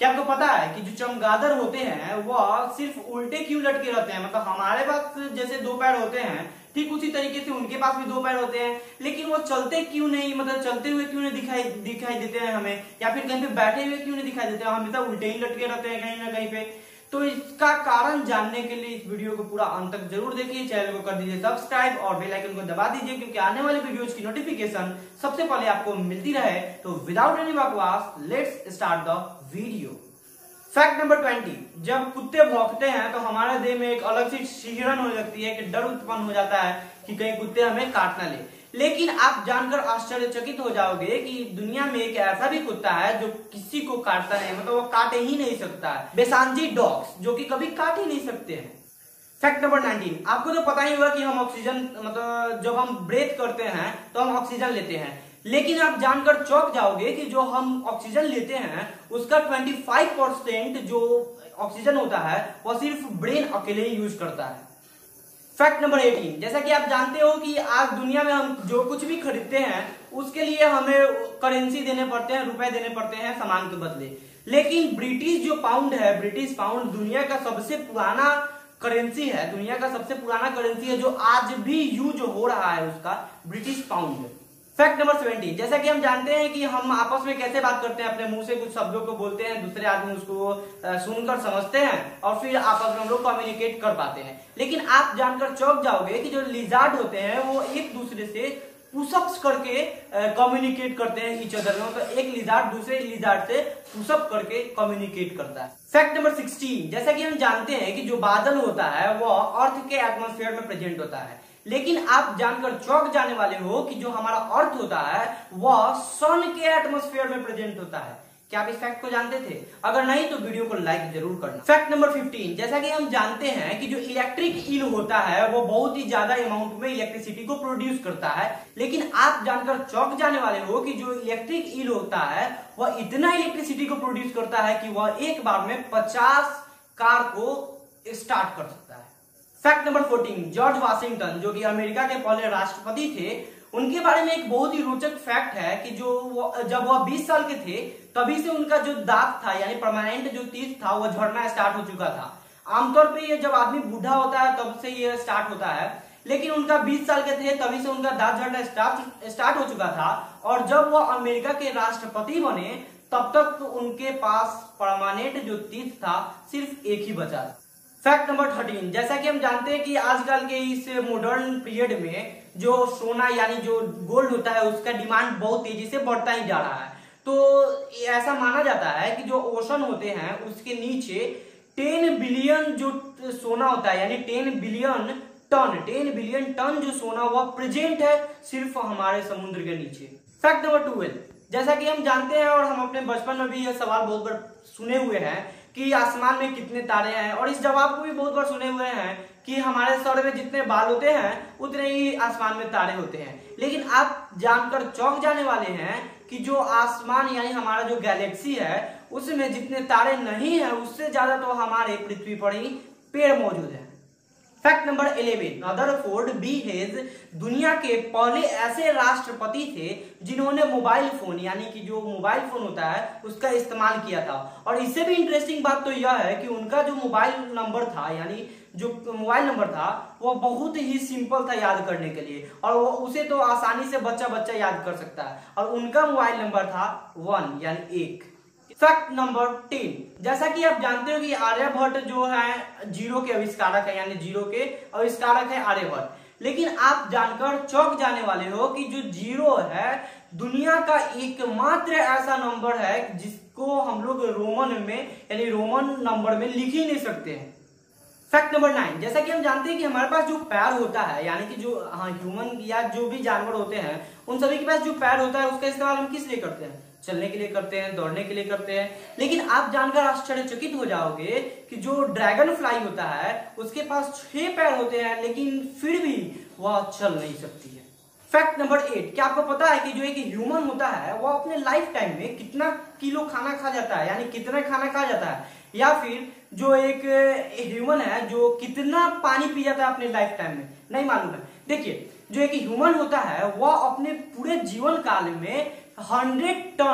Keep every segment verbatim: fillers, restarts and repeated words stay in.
क्या आपको पता है कि जो चमगादड़ होते हैं वह सिर्फ उल्टे क्यों लटके रहते हैं? मतलब हमारे पास जैसे दो पैर होते हैं, ठीक उसी तरीके से उनके पास भी दो पैर होते हैं, लेकिन वो चलते क्यों नहीं, मतलब चलते हुए क्यों नहीं दिखाई दिखाई देते हैं हमें, या फिर कहीं पे बैठे हुए क्यों नहीं दिखाई देते हैं, हमेशा उल्टे ही लटके रहते हैं कहीं ना कहीं पे। तो इसका कारण जानने के लिए इस वीडियो को पूरा अंत तक जरूर देखिए, चैनल को कर दीजिए सब्सक्राइब और बेल आइकन को दबा दीजिए, क्योंकि आने वाले वीडियोज की नोटिफिकेशन सबसे पहले आपको मिलती रहे। तो विदाउट एनी बकवास let's start the video. Fact number twenty, जब कुत्ते भौंकते हैं तो हमारे देह में एक अलग सी सिहरन हो जाती है कि डर उत्पन्न हो जाता है कि कहीं कुत्ते हमें काट ना ले। लेकिन आप जानकर आश्चर्यचकित हो जाओगे कि दुनिया में एक ऐसा भी कुत्ता है जो किसी को काटता नहीं, मतलब वो काटे ही नहीं सकता है, बेसांजी डॉग्स, जो कि कभी काट ही नहीं सकते हैं। फैक्ट नंबर नाइनटीन, आपको तो पता ही होगा कि हम ऑक्सीजन, मतलब जब हम ब्रेथ करते हैं तो हम ऑक्सीजन लेते हैं, लेकिन आप जानकर चौंक जाओगे कि जो हम ऑक्सीजन लेते हैं उसका पच्चीस परसेंट जो ऑक्सीजन होता है वह सिर्फ ब्रेन अकेले ही यूज करता है। फैक्ट नंबर अठारह, जैसा कि आप जानते हो कि आज दुनिया में हम जो कुछ भी खरीदते हैं उसके लिए हमें करेंसी देने पड़ते हैं, रुपए देने पड़ते हैं सामान के बदले, लेकिन ब्रिटिश जो पाउंड है, ब्रिटिश पाउंड दुनिया का सबसे पुराना करेंसी है, दुनिया का सबसे पुराना करेंसी है जो आज भी यूज हो रहा है, उसका ब्रिटिश पाउंड। फैक्ट नंबर सत्तर, जैसा कि हम जानते हैं कि हम आपस में कैसे बात करते हैं, अपने मुंह से कुछ शब्दों को बोलते हैं, दूसरे आदमी उसको सुनकर समझते हैं और फिर आपस में हम लोग कम्युनिकेट कर पाते हैं। लेकिन आप जानकर चौंक जाओगे कि जो लिजार्ड होते हैं वो एक दूसरे से पुशअप्स करके कम्युनिकेट करते हैं ईच अदर में, तो एक लिजार्ड दूसरे लिजार्ड से पुशअप करके कम्युनिकेट करता है। फैक्ट नंबर सोलह, जैसा कि हम जानते हैं कि जो बादल होता है वो अर्थ के एटमॉस्फेयर में प्रेजेंट होता है, लेकिन आप जानकर चौंक जाने वाले हो कि जो हमारा अर्थ होता है वह सन के एटमॉस्फेयर में प्रेजेंट होता है। क्या आप इस फैक्ट को जानते थे? अगर नहीं तो वीडियो को लाइक जरूर करना। फैक्ट नंबर पंद्रह, जैसा कि हम जानते हैं कि जो इलेक्ट्रिक ईल होता है वो बहुत ही ज्यादा अमाउंट में इलेक्ट्रिसिटी को प्रोड्यूस करता है, लेकिन आप जानकर चौंक जाने वाले हो कि जो इलेक्ट्रिक ईल होता है वह इतना इलेक्ट्रिसिटी को प्रोड्यूस करता है कि वह एक बार में पचास कार को स्टार्ट कर सकता है। फैक्ट नंबर चौदह, जॉर्ज वाशिंगटन जो कि अमेरिका के पहले राष्ट्रपति थे, उनके बारे में एक बहुत ही रोचक फैक्ट है कि जो वो, जब वह बीस साल के थे तभी से उनका जो दांत था यानी परमानेंट जो टीथ था वह झड़ना स्टार्ट हो चुका था। आमतौर पे ये जब आदमी बूढ़ा होता है तब से ये स्टार्ट होता है, लेकिन उनका बीस साल के थे तभी से उनका दांत झड़ना स्टार्ट स्टार्ट हो चुका था, और जब वह अमेरिका के राष्ट्रपति बने तब तक उनके पास परमानेंट जो टीथ था सिर्फ एक ही बचा था। फैक्ट नंबर तेरह, जैसा कि हम जानते हैं कि आजकल के इस मॉडर्न पीरियड में जो सोना यानी जो गोल्ड होता है उसका डिमांड बहुत तेजी से बढ़ता ही जा रहा है। तो ऐसा माना जाता है कि जो ओशन होते हैं उसके नीचे टेन बिलियन जो सोना होता है, यानी ten billion ton ten billion ton जो सोना वह प्रेजेंट है सिर्फ हमारे समुद्र के नीचे। फैक्ट नंबर बारह, जैसा कि हम जानते हैं और हम अपने बचपन में भी यह सवाल बहुत बार सुने हुए हैं कि आसमान में कितने तारे हैं, और इस जवाब को भी बहुत बार सुने हुए हैं कि हमारे सर में जितने बाल होते हैं उतने ही आसमान में तारे होते हैं। लेकिन आप जानकर चौंक जाने वाले हैं कि जो आसमान यानी हमारा जो गैलेक्सी है उसमें जितने तारे नहीं है उससे ज्यादा तो हमारे पृथ्वी पर ही पेड़ मौजूद है। फैक्ट नंबर ग्यारह, रदरफोर्ड बी हेज दुनिया के पहले ऐसे राष्ट्रपति थे जिन्होंने मोबाइल फोन यानी कि जो मोबाइल फोन होता है उसका इस्तेमाल किया था, और इससे भी इंटरेस्टिंग बात तो यह है कि उनका जो मोबाइल नंबर था यानी जो मोबाइल नंबर था वो बहुत ही सिंपल था याद करने के लिए, और वो उसे तो आसानी से बच्चा बच्चा याद कर सकता है, और उनका मोबाइल नंबर था वन यानी एक। फैक्ट नंबर दस, जैसा कि आप जानते हो कि आर्यभट्ट जो है जीरो के आविष्कारक है, यानी जीरो के आविष्कारक है आर्यभट्ट, लेकिन आप जानकर चौंक जाने वाले हो कि जो जीरो है दुनिया का एकमात्र ऐसा नंबर है जिसको हम लोग रोमन में यानी रोमन नंबर में लिख ही नहीं सकते हैं। फैक्ट नंबर नौ, जैसा कि हम जानते हैं कि हमारे पास जो पैर होता है यानी कि जो हाँ ह्यूमन या जो भी जानवर होते हैं उन सभी के पास जो पैर होता है उसका इस्तेमाल हम किस लिए करते हैं? चलने के लिए करते हैं, दौड़ने के लिए करते हैं। लेकिन आप जानकर आश्चर्यचकित हो जाओगे कि जो ड्रैगन फ्लाई होता है उसके पास छह पैर होते हैं लेकिन फिर भी वह चल नहीं सकती है। फैक्ट नंबर आठ, क्या आपको पता है कि जो एक ह्यूमन होता है वह अपने लाइफ टाइम में कितना किलो खाना खा जाता है, यानी कितना खाना खा जाता है, या फिर जो एक ह्यूमन है जो कितना पानी पी जाता है अपने लाइफ टाइम में? नहीं मालूम है। देखिए, जो एक ह्यूमन होता है वह अपने पूरे जीवन काल में हंड्रेड टन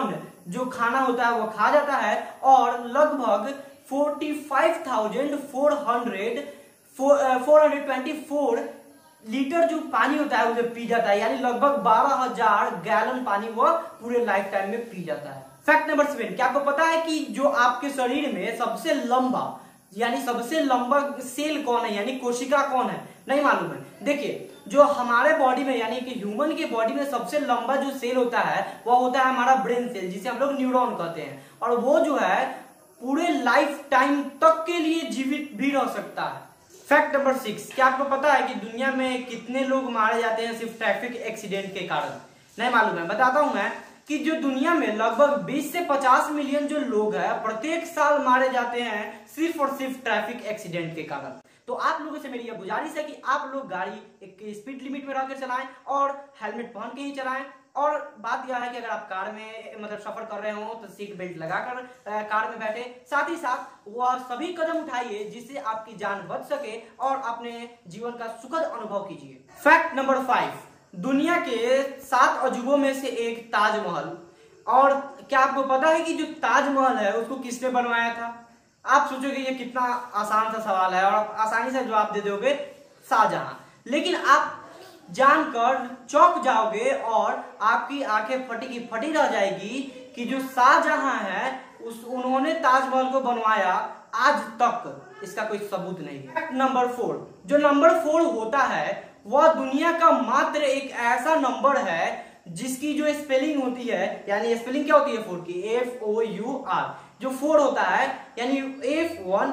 जो खाना होता है वो खा जाता है और लगभग forty five thousand four hundred four hundred twenty four litre जो पानी होता है उसे पी जाता है, यानी लगभग बारह हजार गैलन पानी वह पूरे लाइफ टाइम में पी जाता है। फैक्ट नंबर सेवन, क्या आपको पता है कि जो आपके शरीर में सबसे लंबा यानी सबसे लंबा सेल कौन है, यानी कोशिका कौन है? नहीं मालूम है? देखिए, जो हमारे बॉडी में यानी कि ह्यूमन के बॉडी में सबसे लंबा जो सेल होता है वह होता है हमारा ब्रेन सेल, जिसे हम लोग न्यूरॉन कहते हैं, और वो जो है पूरे लाइफ टाइम तक के लिए जीवित भी रह सकता है। फैक्ट नंबर सिक्स, क्या आपको पता है कि दुनिया में कितने लोग मारे जाते हैं सिर्फ ट्रैफिक एक्सीडेंट के कारण? नहीं मालूम है? बताता हूं मैं कि जो दुनिया में लगभग बीस से पचास मिलियन जो लोग हैं प्रत्येक साल मारे जाते हैं सिर्फ और सिर्फ ट्रैफिक एक्सीडेंट के कारण। तो आप लोगों से मेरी यह गुजारिश है कि आप लोग गाड़ी एक स्पीड लिमिट में रहकर चलाएं और हेलमेट पहन के ही चलाएं। और बात यह है कि अगर आप कार में मतलब सफर कर रहे हो तो सीट बेल्ट लगाकर कार में बैठे, साथ ही साथ वह सभी कदम उठाइए जिससे आपकी जान बच सके और अपने जीवन का सुखद अनुभव कीजिए। फैक्ट नंबर फाइव, दुनिया के सात अजूबों में से एक ताजमहल। और क्या आपको पता है कि जो ताजमहल है उसको किसने बनवाया था? आप सोचोगे ये कितना आसान सा सवाल है और आप आसानी से जवाब दे दोगे, शाहजहां। लेकिन आप जानकर चौंक जाओगे और आपकी आंखें फटी की फटी रह जाएगी कि जो शाहजहां है उस उन्होंने ताजमहल को बनवाया, आज तक इसका कोई सबूत नहीं है। फैक्ट नंबर फोर, जो नंबर फोर होता है वह दुनिया का मात्र एक ऐसा नंबर है जिसकी जो स्पेलिंग होती है, यानी स्पेलिंग क्या होती है फोर की? F O U R. जो फोर होता है यानी F one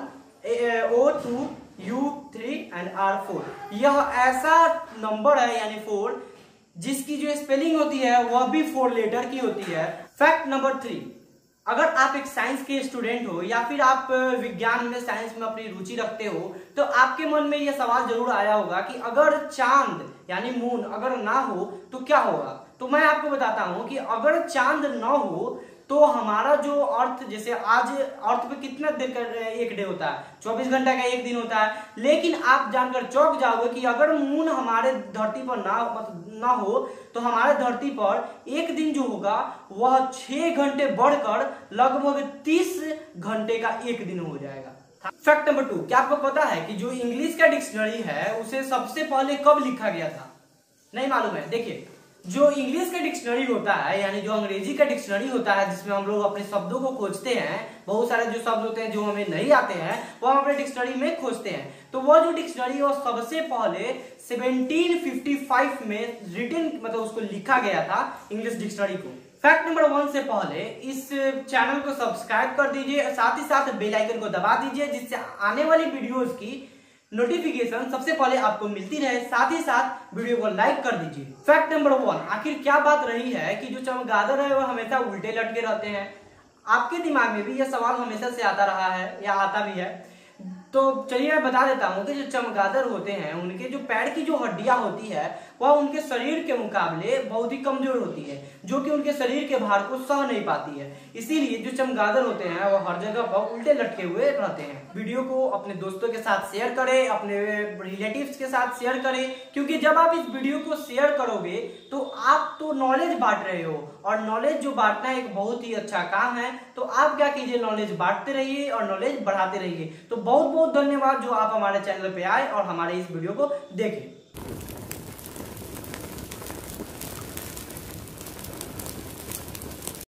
O two U three and R four, यह ऐसा नंबर है यानी फोर जिसकी जो स्पेलिंग होती है वह भी फोर लेटर की होती है। फैक्ट नंबर थ्री, अगर आप एक साइंस के स्टूडेंट हो या फिर आप विज्ञान में साइंस में अपनी रुचि रखते हो तो आपके मन में यह सवाल जरूर आया होगा कि अगर चांद यानी मून अगर ना हो तो क्या होगा? तो मैं आपको बताता हूं कि अगर चांद ना हो तो हमारा जो अर्थ, जैसे आज अर्थ पे कितना देर का एक डे होता है, चौबीस घंटा का एक दिन होता है, लेकिन आप जानकर चौंक जाओगे कि अगर मून हमारे धरती पर ना ना हो तो हमारे धरती पर एक दिन जो होगा वह छह घंटे बढ़कर लगभग तीस घंटे का एक दिन हो जाएगा। फैक्ट नंबर टू, क्या आपको पता है कि जो इंग्लिश का डिक्शनरी है उसे सबसे पहले कब लिखा गया था? नहीं मालूम है? देखिए, जो इंग्लिश का डिक्शनरी होता है यानी जो अंग्रेजी का डिक्शनरी होता है जिसमें हम लोग अपने शब्दों को खोजते हैं, बहुत सारे जो शब्द होते हैं जो हमें नहीं आते हैं वो हम अपने डिक्शनरी में खोजते हैं, तो वह जो डिक्शनरी वो सबसे पहले सेवनटीन फिफ्टी फाइव में रिटन मतलब उसको लिखा गया था इंग्लिश डिक्शनरी को। फैक्ट नंबर वन से पहले इस चैनल को सब्सक्राइब कर दीजिए, साथ ही साथ बेल आइकन को दबा दीजिए जिससे आने वाली वीडियोस की नोटिफिकेशन सबसे पहले आपको मिलती रहे। साथ ही साथ वीडियो को लाइक कर दीजिए। फैक्ट नंबर वन, आखिर क्या बात रही है कि जो चमगादड़ है वो हमेशा उल्टे लटके रहते हैं? आपके दिमाग में भी यह सवाल हमेशा से आता रहा है या आता भी है, तो चलिए मैं बता देता हूँ कि जो चमगादड़ होते हैं उनके जो पैर की जो हड्डियां होती है वह उनके शरीर के मुकाबले बहुत ही कमजोर होती है, जो कि उनके शरीर के भार को सह नहीं पाती है। इसीलिए जो चमगादड़ होते हैं वो हर जगह पर उल्टे लटके हुए रहते हैं। वीडियो को अपने दोस्तों के साथ शेयर करें, अपने रिलेटिव्स के साथ शेयर करें, क्योंकि जब आप इस वीडियो को शेयर करोगे तो आप तो नॉलेज बांट रहे हो और नॉलेज जो बांटना एक बहुत ही अच्छा काम है। तो आप क्या कीजिए, नॉलेज बांटते रहिए और नॉलेज बढ़ाते रहिए। तो बहुत बहुत धन्यवाद जो आप हमारे चैनल पे आए और हमारे इस वीडियो को देखें।